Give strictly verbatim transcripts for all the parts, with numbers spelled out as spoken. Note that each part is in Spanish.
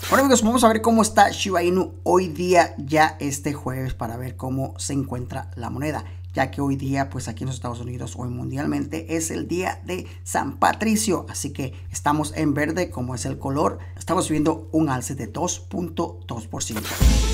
Bueno amigos, vamos a ver cómo está Shiba Inu hoy día, ya este jueves, para ver cómo se encuentra la moneda, ya que hoy día pues aquí en los Estados Unidos, hoy mundialmente, es el día de San Patricio, así que estamos en verde como es el color. Estamos viendo un alce de dos punto dos por ciento.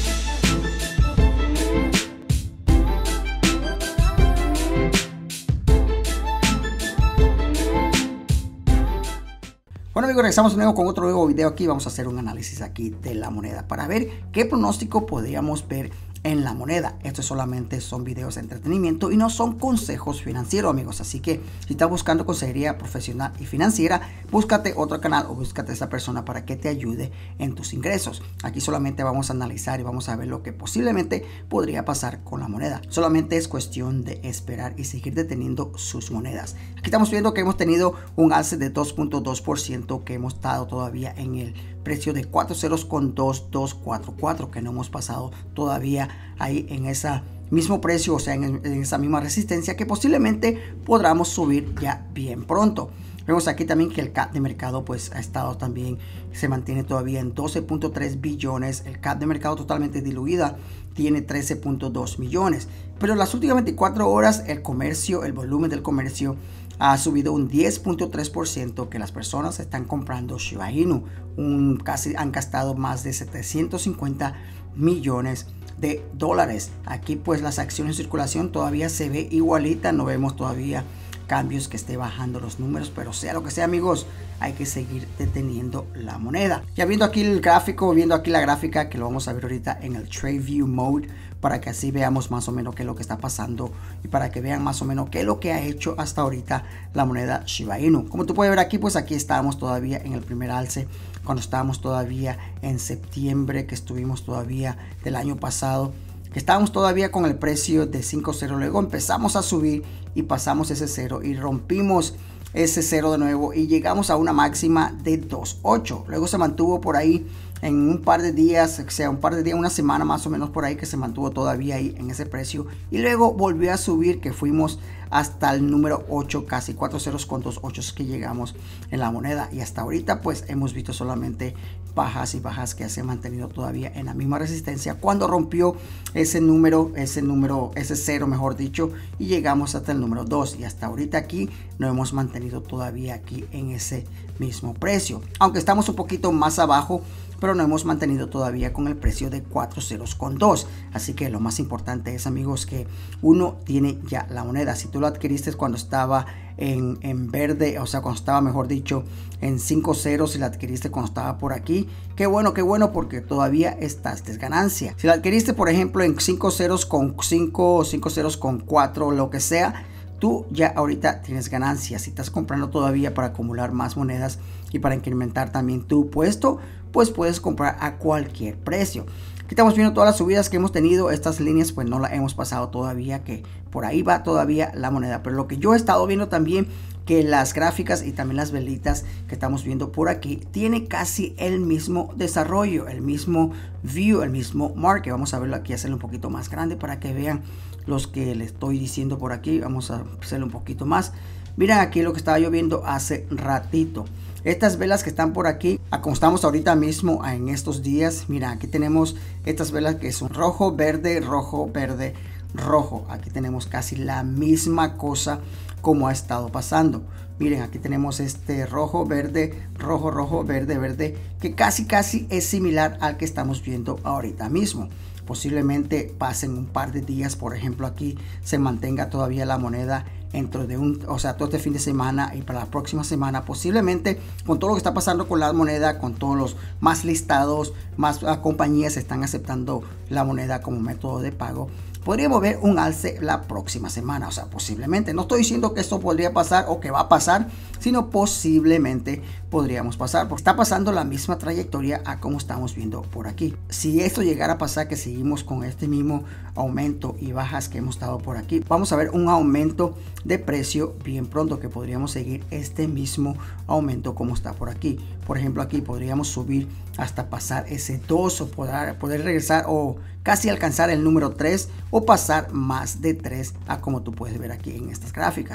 Bueno amigos, regresamos de nuevo con otro nuevo video aquí. Vamos a hacer un análisis aquí de la moneda para ver qué pronóstico podríamos ver en la moneda. Estos solamente son videos de entretenimiento y no son consejos financieros, amigos. Así que si estás buscando consejería profesional y financiera, búscate otro canal o búscate a esa persona para que te ayude en tus ingresos. Aquí solamente vamos a analizar y vamos a ver lo que posiblemente podría pasar con la moneda. Solamente es cuestión de esperar y seguir deteniendo sus monedas. Aquí estamos viendo que hemos tenido un alce de dos punto dos por ciento, que hemos estado todavía en el precio de cuatro ceros con dos dos cuatro cuatro, que no hemos pasado todavía ahí en ese mismo precio, o sea en, en esa misma resistencia, que posiblemente podamos subir ya bien pronto. Vemos aquí también que el cap de mercado pues ha estado también, se mantiene todavía en doce punto tres billones. El cap de mercado totalmente diluida tiene trece punto dos millones, pero en las últimas veinticuatro horas el comercio, el volumen del comercio ha subido un diez punto tres por ciento, que las personas están comprando Shiba Inu. Un, casi han gastado más de setecientos cincuenta millones de dólares. Aquí pues las acciones en circulación todavía se ve igualita, no vemos todavía cambios que esté bajando los números, pero sea lo que sea amigos, hay que seguir deteniendo la moneda. Ya viendo aquí el gráfico, viendo aquí la gráfica, que lo vamos a ver ahorita en el Trade View Mode, para que así veamos más o menos qué es lo que está pasando y para que vean más o menos qué es lo que ha hecho hasta ahorita la moneda Shiba Inu. Como tú puedes ver aquí, pues aquí estábamos todavía en el primer alce, cuando estábamos todavía en septiembre, que estuvimos todavía del año pasado, que estábamos todavía con el precio de cinco cero. Luego empezamos a subir y pasamos ese cero y rompimos ese cero de nuevo y llegamos a una máxima de dos ocho. Luego se mantuvo por ahí en un par de días, o sea, un par de días, una semana más o menos por ahí, que se mantuvo todavía ahí en ese precio y luego volvió a subir, que fuimos hasta el número ocho, casi cuatro ceros con dos ochos que llegamos en la moneda, y hasta ahorita pues hemos visto solamente bajas y bajas que se han mantenido todavía en la misma resistencia cuando rompió ese número, ese número, ese cero mejor dicho, y llegamos hasta el número dos, y hasta ahorita aquí no hemos mantenido todavía aquí en ese mismo precio, aunque estamos un poquito más abajo, pero no hemos mantenido todavía con el precio de cuatro ceros con dos. Así que lo más importante es amigos que uno tiene ya la moneda. Si tú lo adquiriste cuando estaba en, en verde, o sea cuando estaba mejor dicho en cinco ceros, si la adquiriste cuando estaba por aquí, qué bueno, qué bueno, porque todavía estás de ganancia. Si la adquiriste por ejemplo en cinco ceros con cinco o cinco ceros con cuatro, lo que sea, tú ya ahorita tienes ganancias. Si estás comprando todavía para acumular más monedas y para incrementar también tu puesto, pues puedes comprar a cualquier precio. Aquí estamos viendo todas las subidas que hemos tenido. Estas líneas pues no las hemos pasado todavía, que por ahí va todavía la moneda. Pero lo que yo he estado viendo también, que las gráficas y también las velitas que estamos viendo por aquí tiene casi el mismo desarrollo, el mismo view, el mismo market. Vamos a verlo aquí, hacerlo un poquito más grande para que vean los que les estoy diciendo por aquí. Vamos a hacerlo un poquito más. Miren aquí lo que estaba yo viendo hace ratito. Estas velas que están por aquí, como estamos ahorita mismo en estos días, mira, aquí tenemos estas velas que son rojo, verde, rojo, verde, rojo. Aquí tenemos casi la misma cosa como ha estado pasando. Miren, aquí tenemos este rojo, verde, rojo, rojo, verde, verde, que casi casi es similar al que estamos viendo ahorita mismo. Posiblemente pasen un par de días, por ejemplo aquí se mantenga todavía la moneda dentro de un, o sea, todo este fin de semana y para la próxima semana, posiblemente con todo lo que está pasando con la moneda, con todos los más listados, más uh, compañías están aceptando la moneda como método de pago, podríamos ver un alce la próxima semana. O sea, posiblemente, no estoy diciendo que esto podría pasar o que va a pasar, sino posiblemente podríamos pasar, porque está pasando la misma trayectoria a como estamos viendo por aquí. Si esto llegara a pasar, que seguimos con este mismo aumento y bajas que hemos estado por aquí, vamos a ver un aumento de precio bien pronto, que podríamos seguir este mismo aumento como está por aquí. Por ejemplo, aquí podríamos subir hasta pasar ese dos, o poder, poder regresar o casi alcanzar el número tres, o pasar más de tres, a como tú puedes ver aquí en estas gráficas.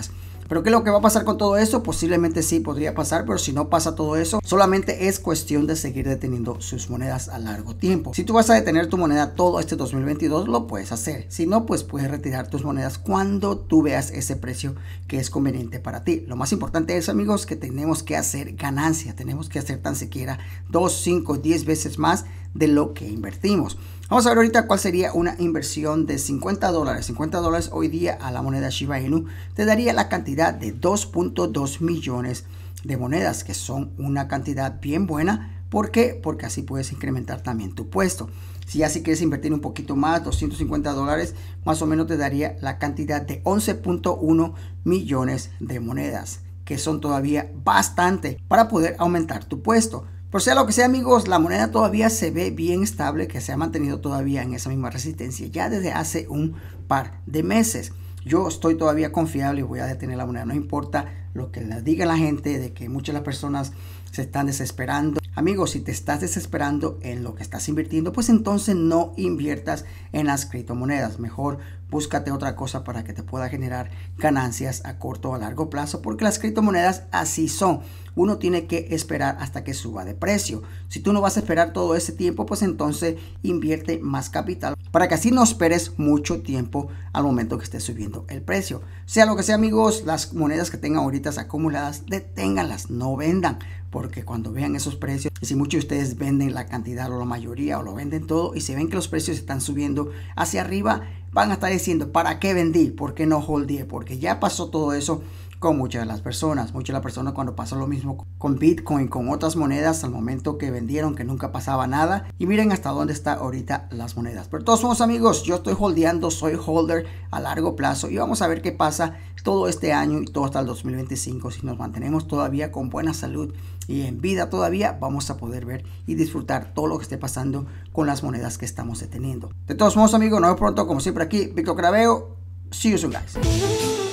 Pero ¿qué es lo que va a pasar con todo eso? Posiblemente sí podría pasar, pero si no pasa todo eso, solamente es cuestión de seguir deteniendo sus monedas a largo tiempo. Si tú vas a detener tu moneda todo este dos mil veintidós, lo puedes hacer. Si no, pues puedes retirar tus monedas cuando tú veas ese precio que es conveniente para ti. Lo más importante es, amigos, que tenemos que hacer ganancia. Tenemos que hacer tan siquiera dos, cinco, diez veces más de lo que invertimos. Vamos a ver ahorita cuál sería una inversión de cincuenta dólares. cincuenta dólares hoy día a la moneda Shiba Inu te daría la cantidad de dos punto dos millones de monedas, que son una cantidad bien buena. ¿Por qué? Porque así puedes incrementar también tu puesto. Si ya si quieres invertir un poquito más, doscientos cincuenta dólares, más o menos te daría la cantidad de once punto uno millones de monedas, que son todavía bastante para poder aumentar tu puesto. Por sea lo que sea, amigos, la moneda todavía se ve bien estable, que se ha mantenido todavía en esa misma resistencia ya desde hace un par de meses. Yo estoy todavía confiable y voy a detener la moneda. No importa lo que le diga la gente de que muchas de las personas se están desesperando. Amigos, si te estás desesperando en lo que estás invirtiendo, pues entonces no inviertas en las criptomonedas. Mejor búscate otra cosa para que te pueda generar ganancias a corto o a largo plazo, porque las criptomonedas así son. Uno tiene que esperar hasta que suba de precio. Si tú no vas a esperar todo ese tiempo, pues entonces invierte más capital para que así no esperes mucho tiempo al momento que esté subiendo el precio. Sea lo que sea, amigos, las monedas que tengan ahorita acumuladas, deténganlas, no vendan, porque cuando vean esos precios, y si muchos de ustedes venden la cantidad o la mayoría o lo venden todo y se ven que los precios están subiendo hacia arriba, van a estar diciendo, ¿para qué vendí? ¿Por qué no holdé? Porque ya pasó todo eso con muchas de las personas. Muchas de las personas cuando pasó lo mismo con Bitcoin, con otras monedas, al momento que vendieron, que nunca pasaba nada. Y miren hasta dónde está ahorita las monedas. Pero todos somos amigos, yo estoy holdeando, soy holder a largo plazo y vamos a ver qué pasa todo este año y todo hasta el dos mil veinticinco. Si nos mantenemos todavía con buena salud y en vida todavía, vamos a poder ver y disfrutar todo lo que esté pasando con las monedas que estamos deteniendo. De todos modos, amigos, nos vemos pronto como siempre aquí, Víctor Craveo. See you soon, guys.